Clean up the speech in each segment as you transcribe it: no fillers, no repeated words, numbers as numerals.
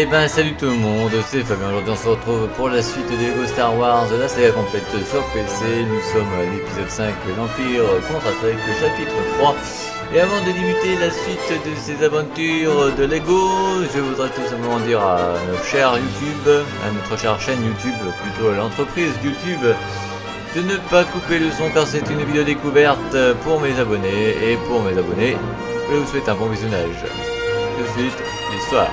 Et ben salut tout le monde, c'est Fabien. Aujourd'hui on se retrouve pour la suite de Lego Star Wars, la saga complète sur PC. Nous sommes à l'épisode 5, l'Empire contre-attaque, chapitre 3. Et avant de débuter la suite de ces aventures de Lego, je voudrais tout simplement dire à notre cher YouTube, à notre chère chaîne YouTube, plutôt à l'entreprise YouTube, de ne pas couper le son car c'est une vidéo découverte pour mes abonnés. Et pour mes abonnés, je vous souhaite un bon visionnage. Tout de suite, l'histoire.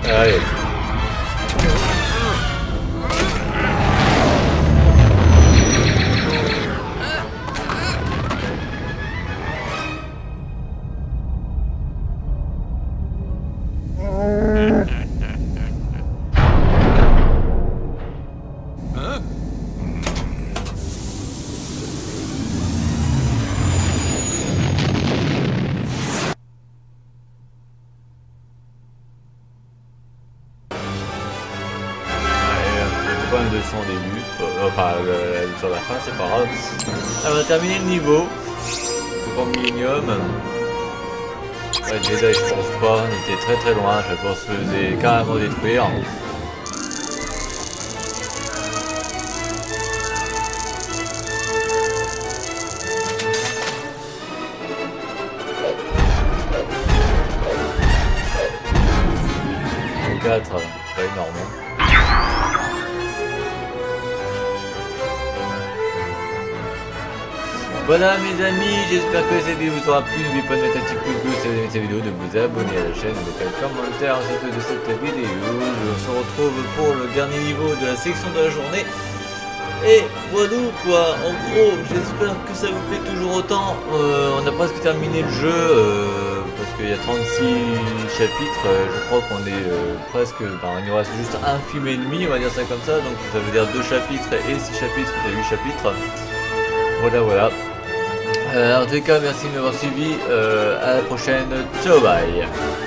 Allez. De son début, enfin sur la fin c'est pas grave. Alors on a terminé le niveau. Faut pas millénium. Ouais, Jedi je pense pas, on était très loin, je pense que se faisait carrément détruire. Le 4, pas énorme. Voilà mes amis, j'espère que cette vidéo vous aura plu. N'oubliez pas de mettre un petit pouce bleu si vous aimez cette vidéo, de vous abonner à la chaîne, de mettre un commentaire à de cette vidéo. On se retrouve pour le dernier niveau de la section de la journée. Et voilà quoi, en gros, j'espère que ça vous plaît toujours autant. On a presque terminé le jeu, parce qu'il y a 36 chapitres. Je crois qu'on est presque, il nous reste juste un film et demi, on va dire ça comme ça. Donc ça veut dire 2 chapitres et 6 chapitres, et 8 chapitres. Voilà. En tout cas, merci de m'avoir suivi. À la prochaine. Ciao, bye.